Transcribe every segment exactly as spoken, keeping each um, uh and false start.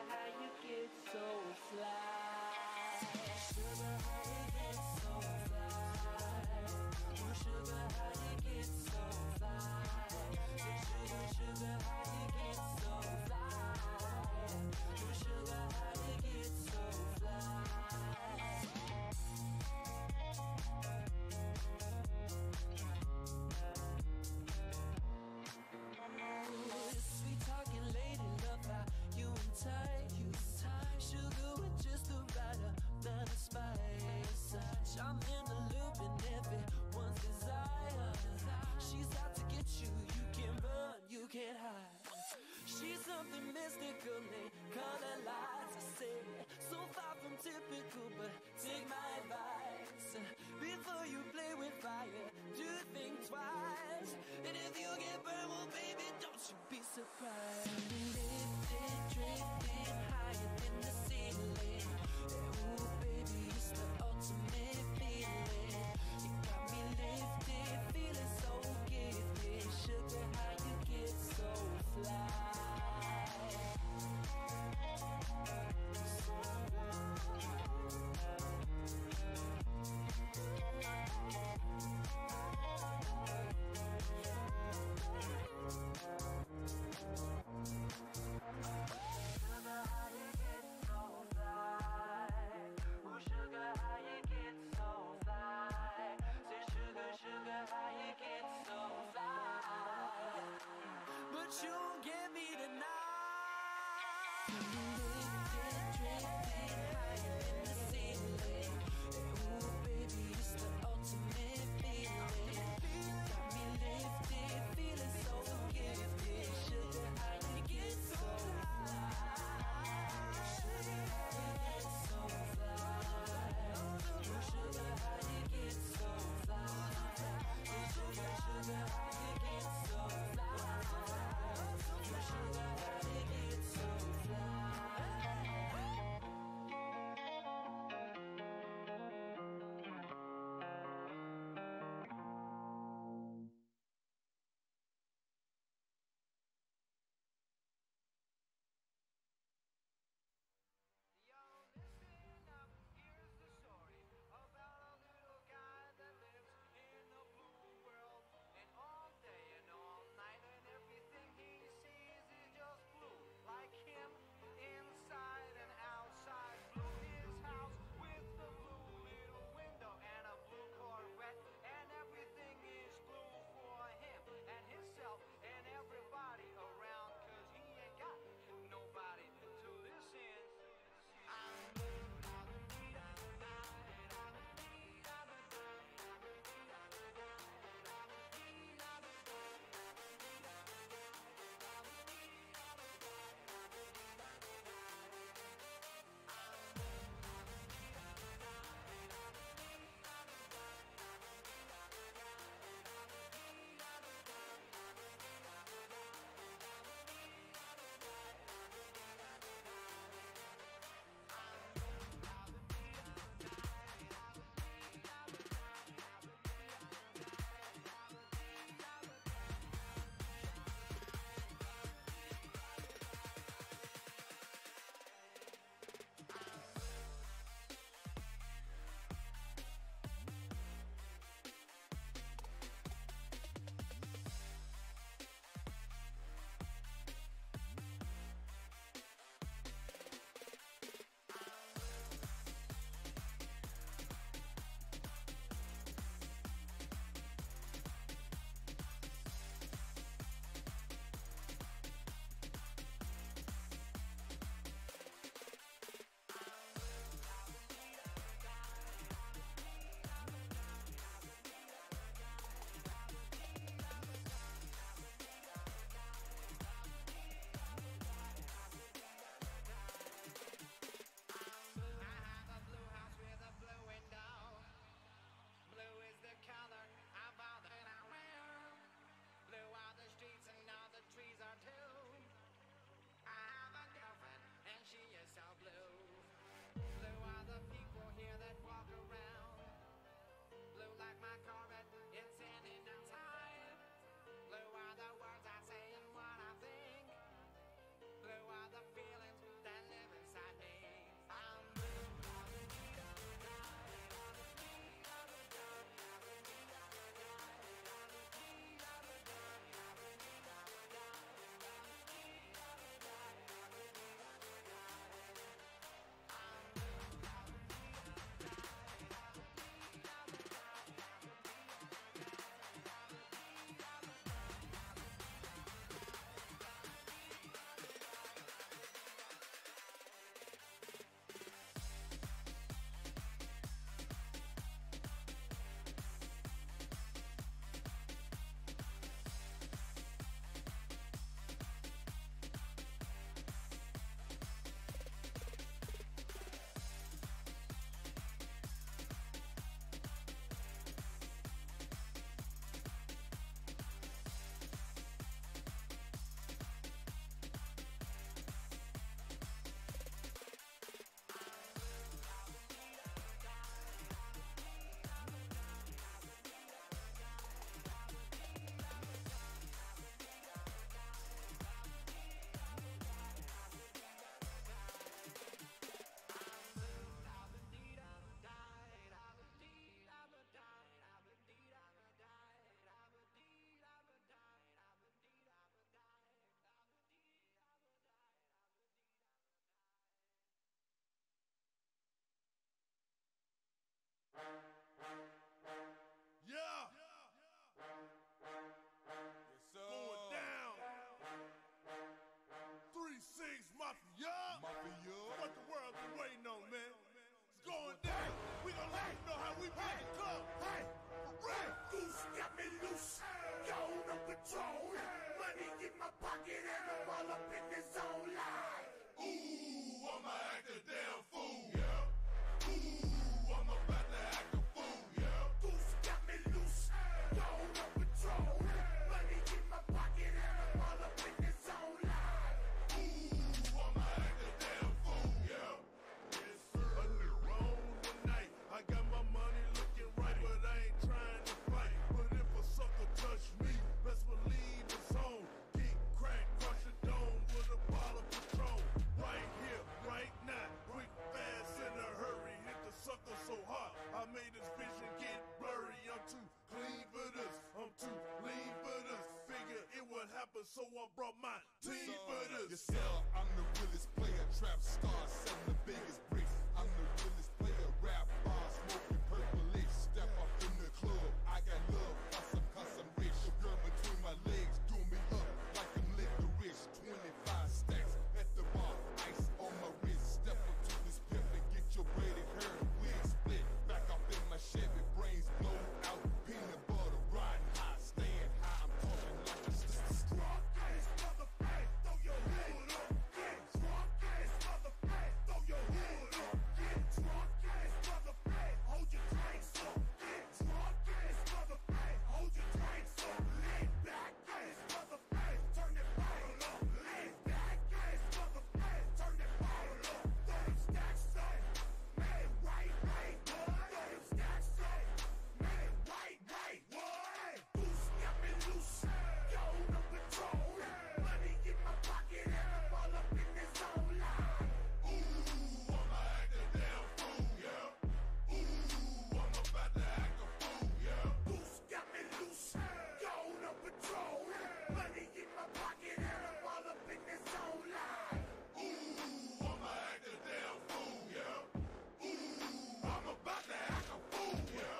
how you get so fly. Sugar, how you get so fly. Oh, sugar, how you get so fly. Sugar, sugar, how you get so fly. Oh, sugar, how you get so fly. Sweet talking lady, love how you and tight. Sugar with just the right amount of spice. I'm in the loop and everyone's desire. She's out to get you, you can't run, you can't hide. She's something mystical, they color lights. I say, so far from typical, but take my advice. Before you play with fire, do think twice. And if you get burned, well baby, don't you be surprised. Lifted, drifting higher than the ceiling. Ooh baby, it's the ultimate feeling. You got me lifted, feeling so gifted. Sugar, how you get so fly. my pocket and I'm all up in the zone like. Ooh, I'ma act a damn fool, yeah. Ooh, I'm about to act a fool, yeah. Goose got me loose, gone on patrol. Money in my pocket and I'm all up in the zone like. Ooh, I'ma act a damn fool, yeah. Yes, sir. A new wrong tonight. I got my money looking right, but I ain't trying to fight. But if a sucker touch me, best believe it's on. Get crack, crush a dome with a bottle of Patron. Right here, right now, quick, fast, in a hurry. Hit the sucker so hard, I made his vision get blurry. I'm too clean for this, I'm too lean for this. Figure it would happen, so I brought my team for this. Yes, sir, I'm the realest player, trap star, selling the biggest bricks. I'm the realest player, rap bar, smoking purplish. Step up in the club, I got love, cause I'm, cause I'm rich. The girl between my legs, do me up like I'm licorice. twenty-five stacks at the bar, ice on my wrist. Step up to this pimp and get your braided hair and wig split. Back up in my Chevy, brains blown out, peanut butter, riding high, staying high. I'm talking like a Drunk ass motherfucker, throw your hood up. Get drunk ass motherfucker, throw your hood up. Get drunk ass motherfucker, hold your drinks up. Get drunk ass motherfucker, hold your drinks up. Lay back ass motherfucker, turn that bottle up. Lay back ass motherfucker, turn that bottle up. Throw them stacks up, man, right, right, what? Throw them stacks up, man, right, right, what? Goose got me loose, gone on patrol. Money in my pocket and I'm all up in the zone like. Ooh, I'ma act a damn fool, yeah. Ooh, I'm about to act a fool, yeah. Goose got me loose, gone on patrol. Money in my pocket and I'm all up in the zone like. Ooh, I'ma act a damn fool, yeah. Ooh, I'm about to act a fool, yeah.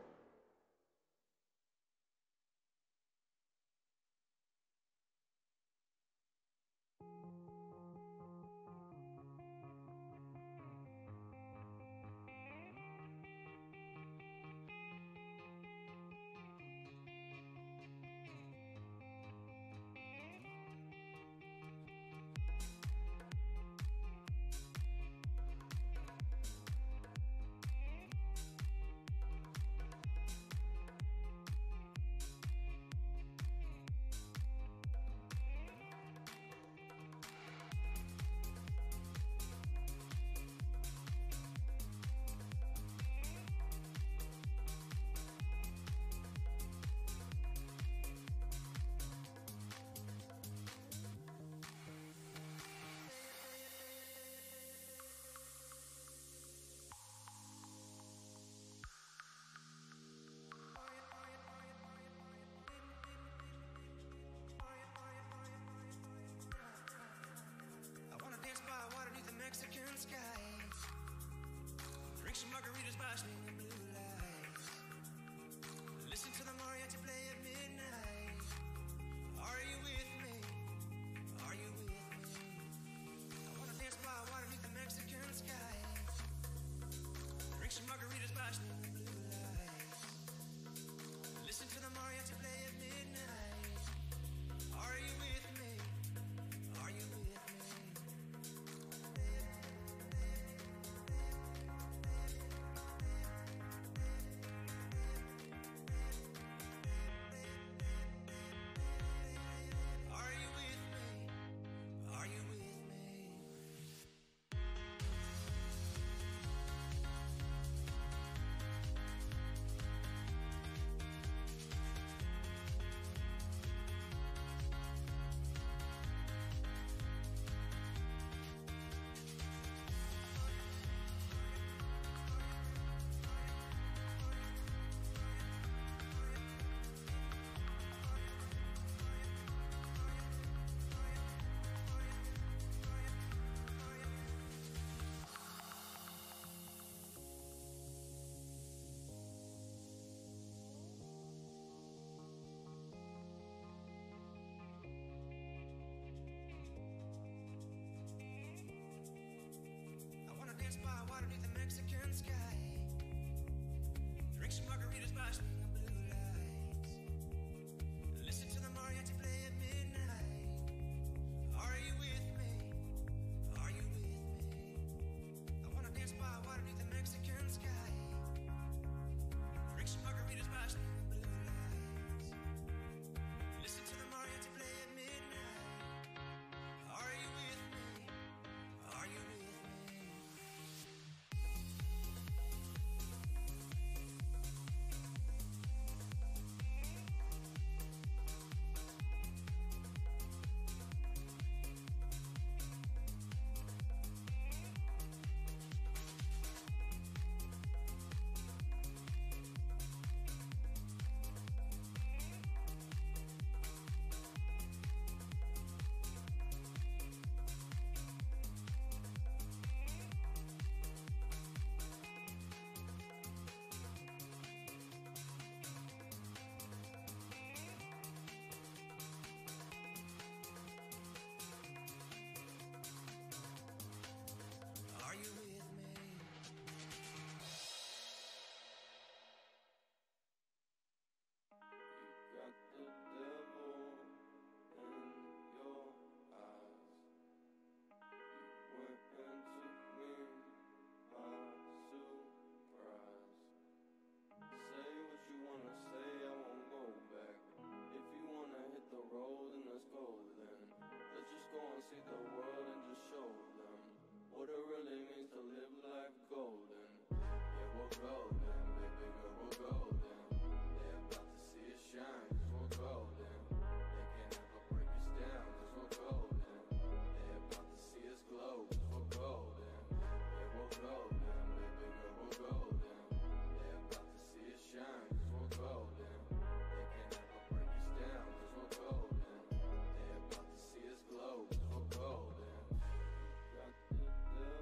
I wanna dance by water beneath the Mexican skies. Drink some margaritas by swinging blue lights. Listen to the mariachi play at midnight. Are you with me? Are you with me? I wanna dance by water beneath the Mexican skies. Drink some margaritas by swinging blue lights. Listen to the mariachi play at midnight. Are you with me? Are you with me? Are you with me? Are you with me? I wanna dance by water beneath the Mexican sky. Drink some margaritas by swinging blue lights. Listen to the mariachi play at midnight.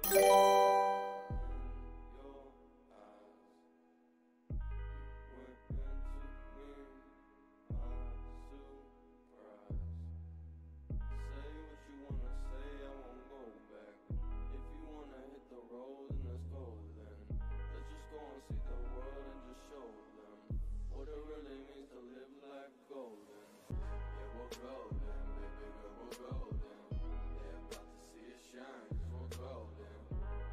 Golden, they're about to see it shine, 'cause we're golden.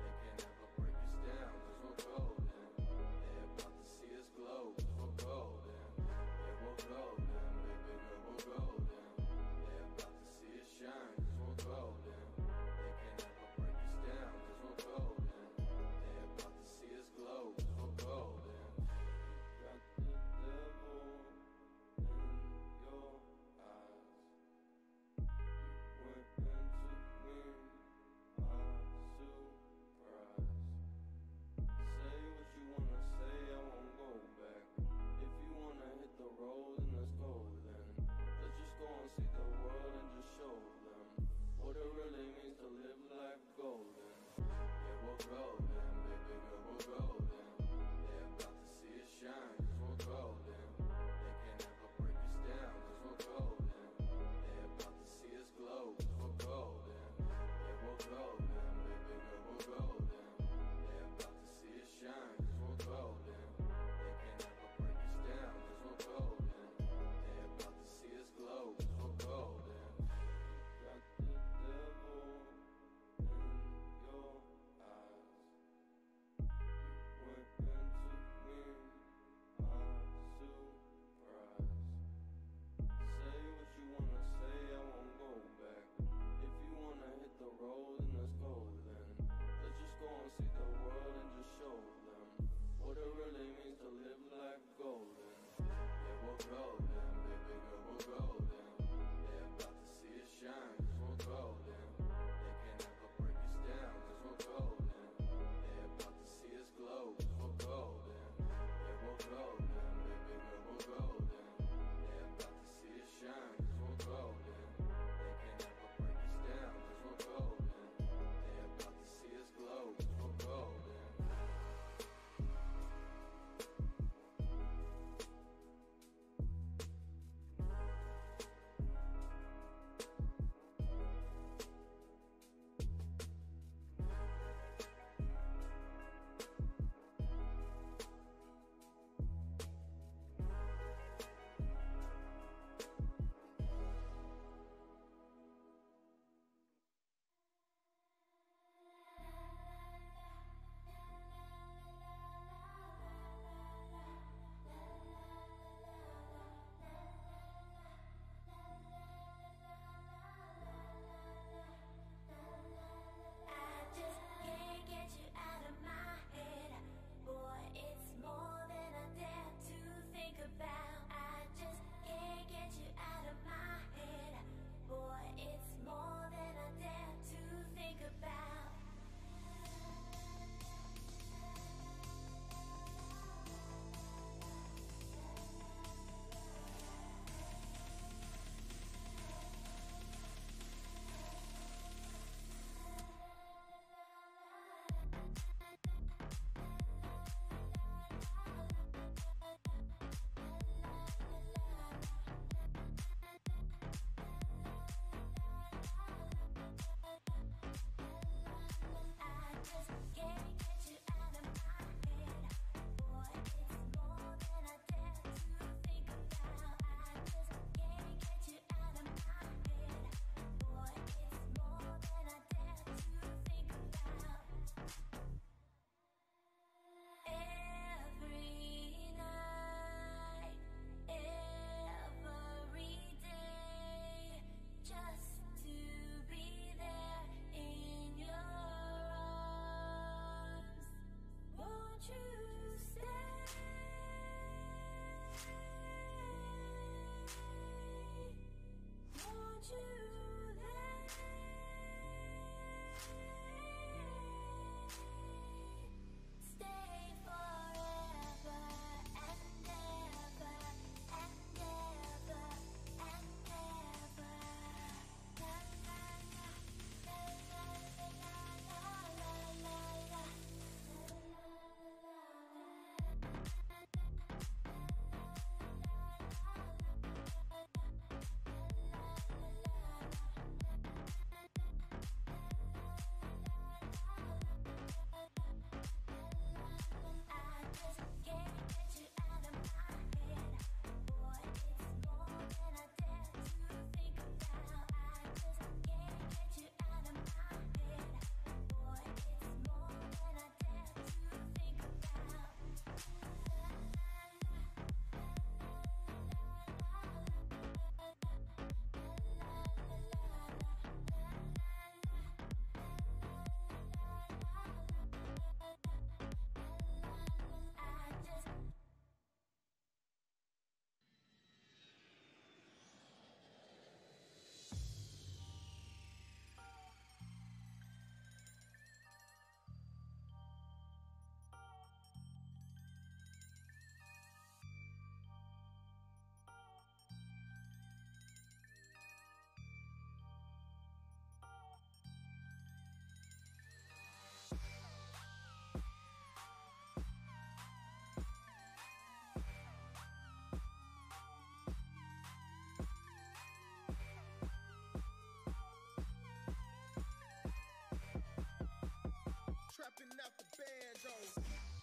show.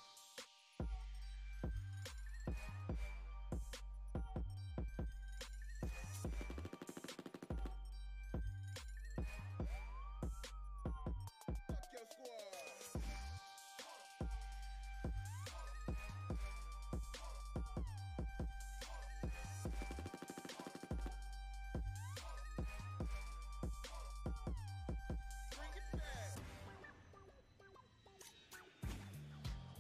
Fuck your squad. Bring it back.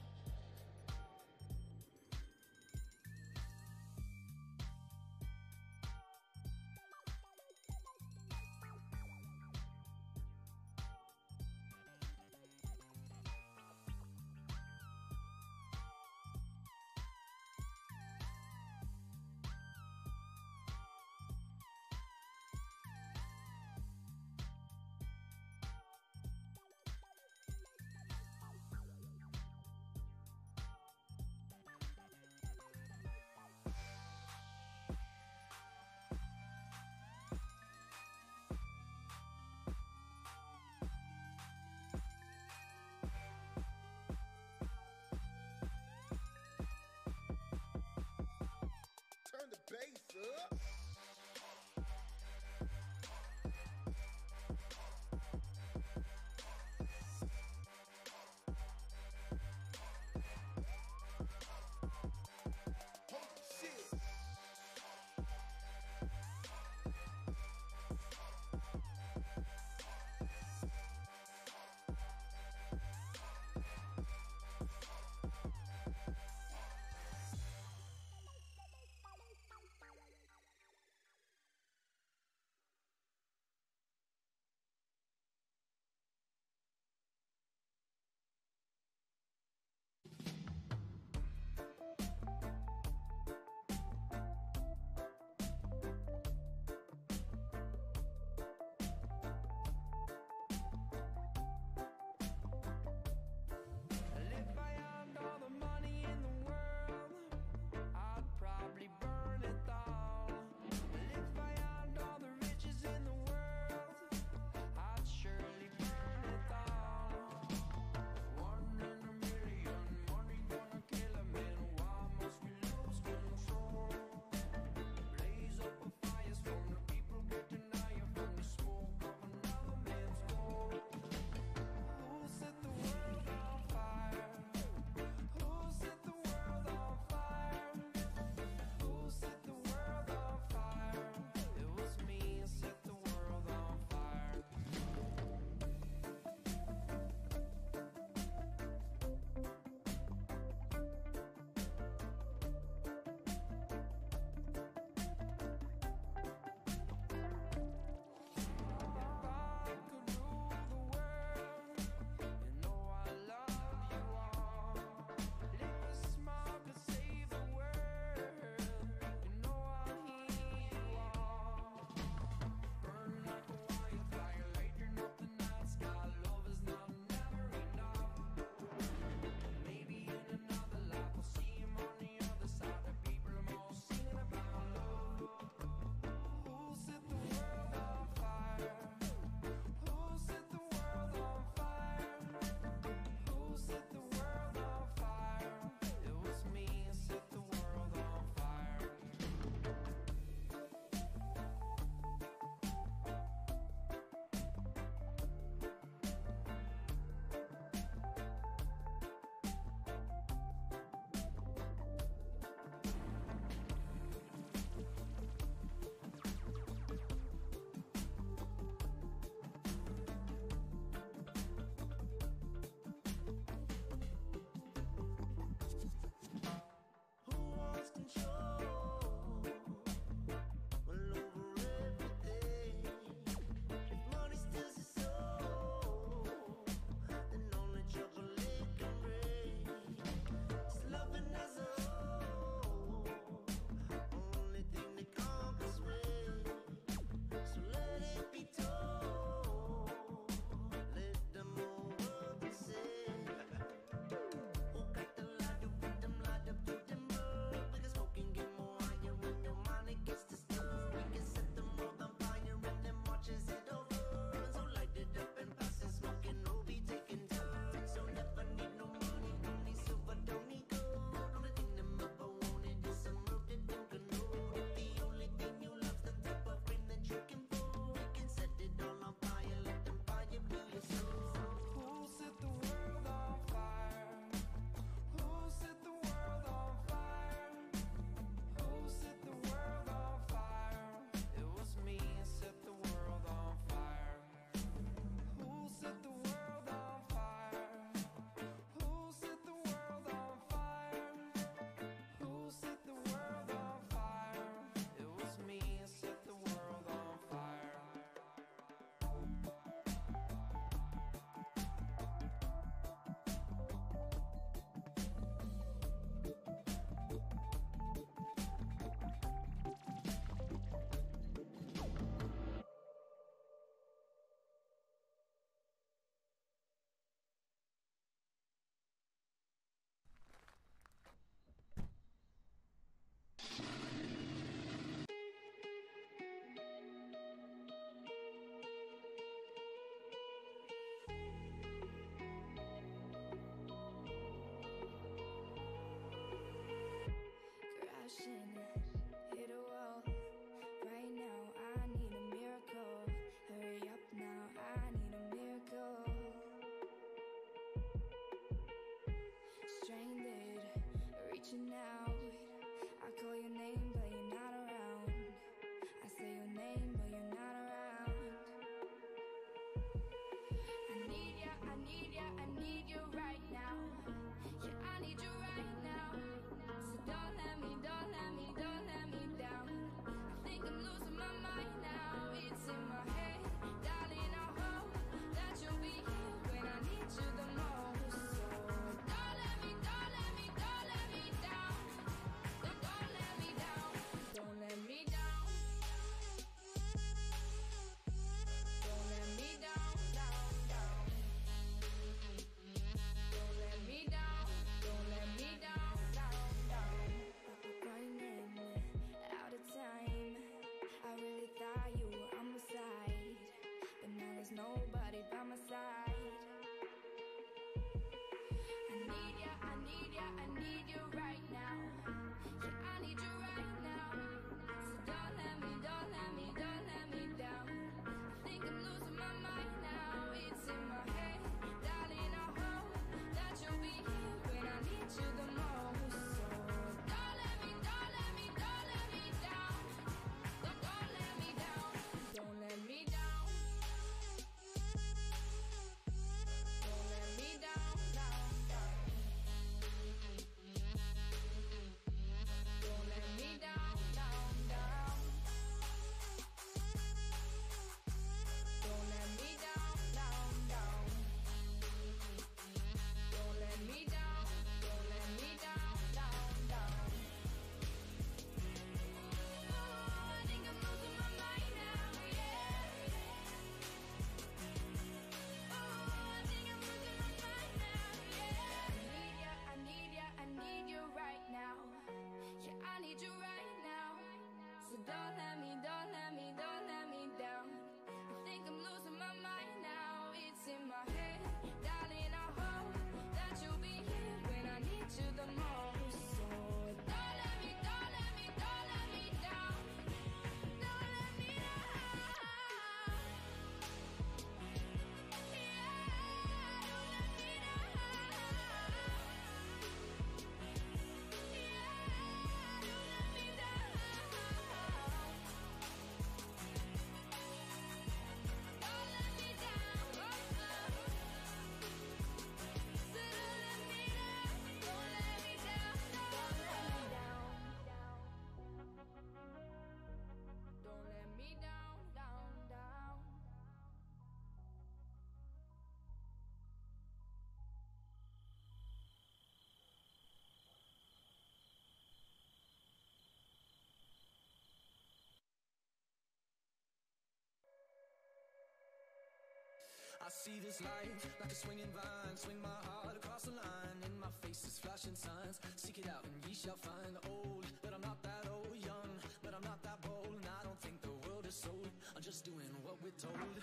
see this life like a swinging vine. Swing my heart across the line. In my face is flashing signs. Seek it out and ye shall find. Old, but I'm not that old. Young, but I'm not that bold. And I don't think the world is sold. I'm just doing what we're told.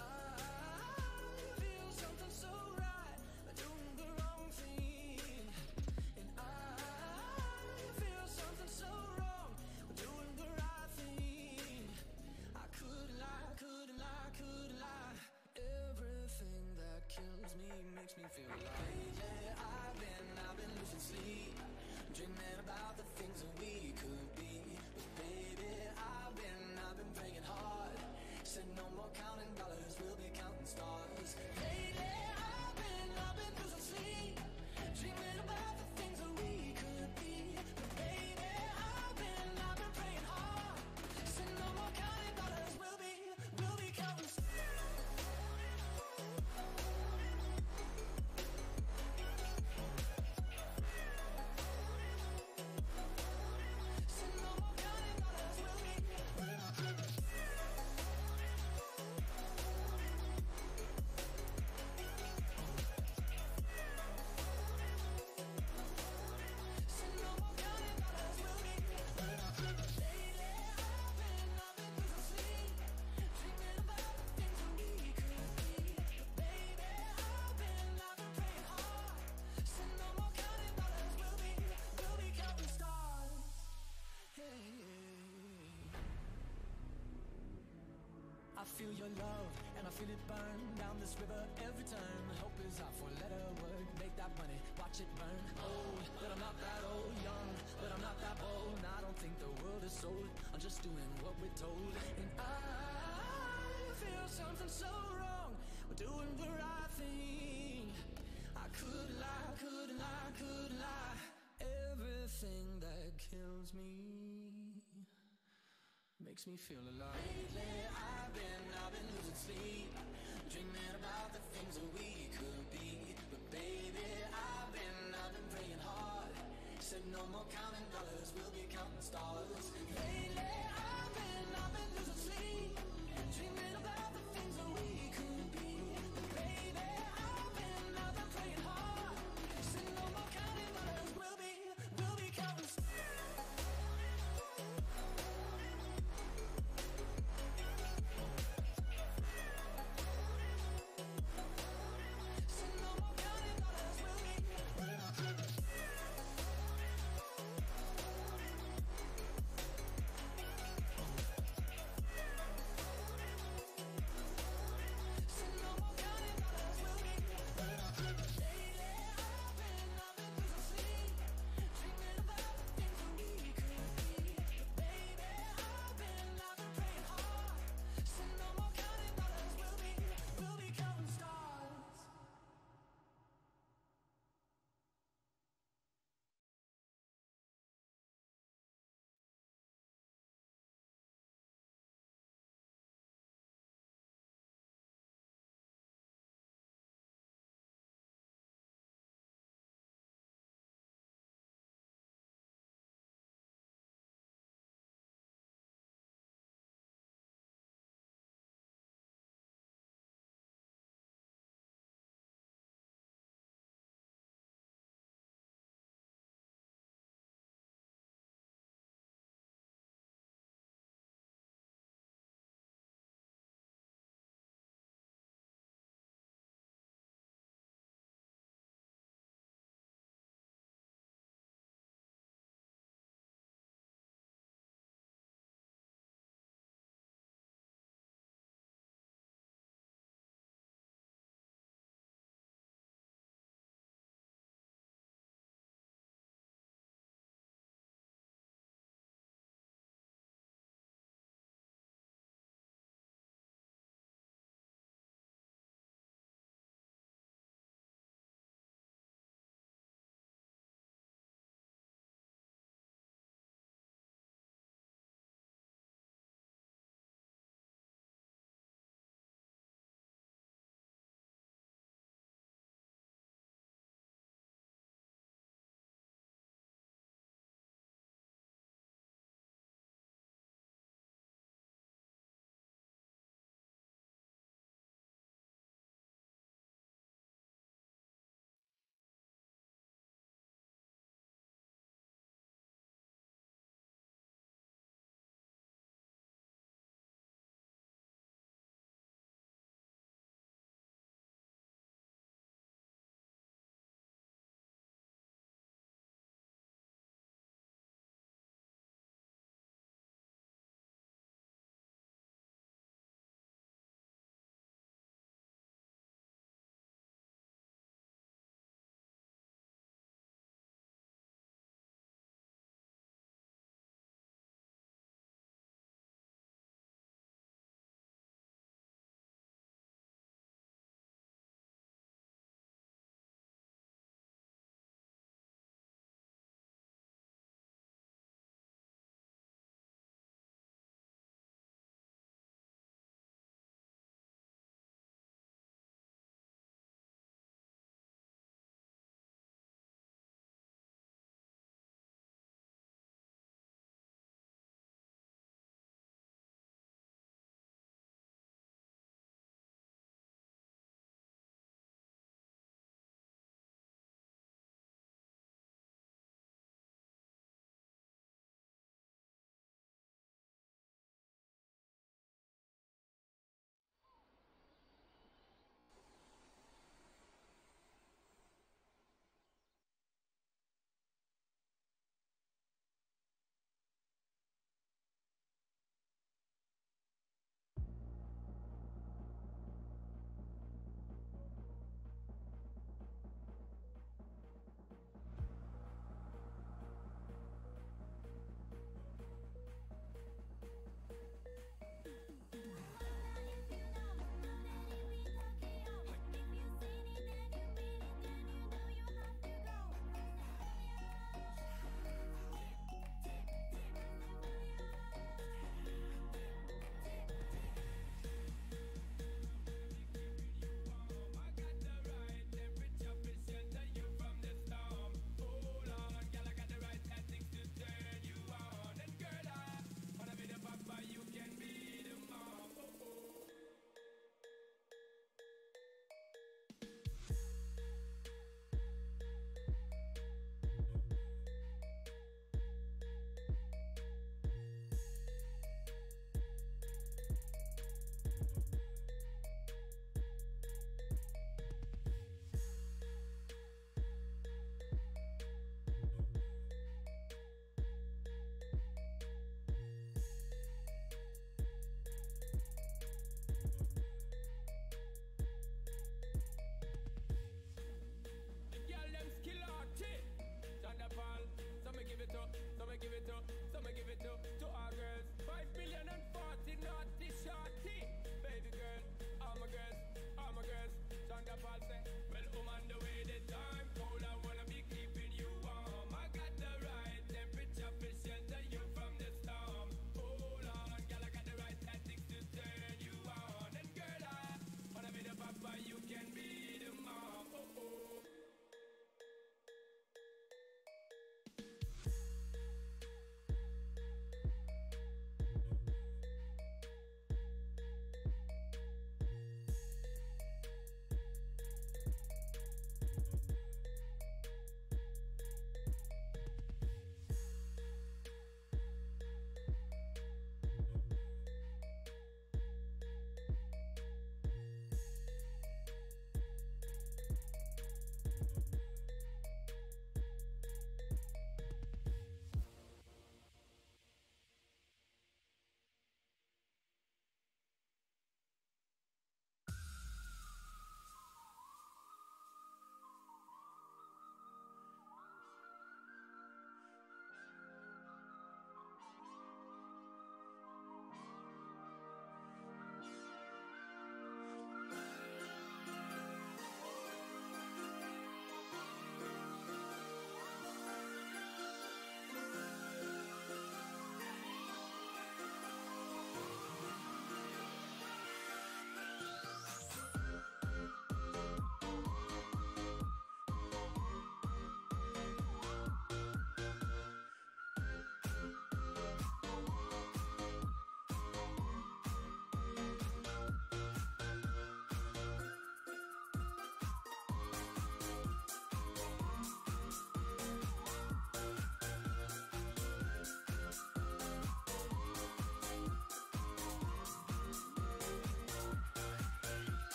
I feel something so right, doing the wrong thing. And I feel something so wrong, doing the right thing. I couldn't lie, couldn't lie, couldn't lie. Everything that kills me makes me feel alive. Lately I've been, I've been losing sleep, dreaming about the things that we could be. But baby, I've been, I've been praying hard. Said no more counting dollars, we'll be counting stars. Lately I've been, I've been losing sleep, dreaming about the things that we could be. But baby, I've been, I've been praying hard. Said no more counting dollars, we'll be, we'll be counting stars. I feel your love, and I feel it burn down this river every turn. Hope is our four-letter word, make that money, watch it burn. Old, but I'm not that old. Young, but I'm not that bold. And I don't think the world is sold. I'm just doing what we're told. And I feel something so wrong, we're doing the right thing. I could lie, could lie, could lie. Everything that kills me makes me feel alive. Lately I've been, I've been losing sleep, dreaming about the things that we could be. But baby, I've been, I've been praying hard. Said no more counting dollars, we'll be counting stars. Lately I've been, I've been losing sleep, dreaming about the things that we could be. But baby, I've been, I've been praying hard. Said no more counting dollars, we'll be, we'll be counting stars.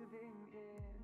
living here.